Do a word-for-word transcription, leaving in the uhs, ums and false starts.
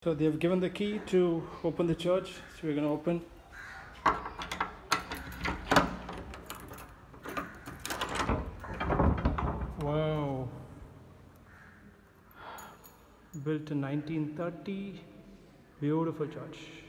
So they have given the key to open the church, so we're going to open. Wow. Built in nineteen thirty. Beautiful church.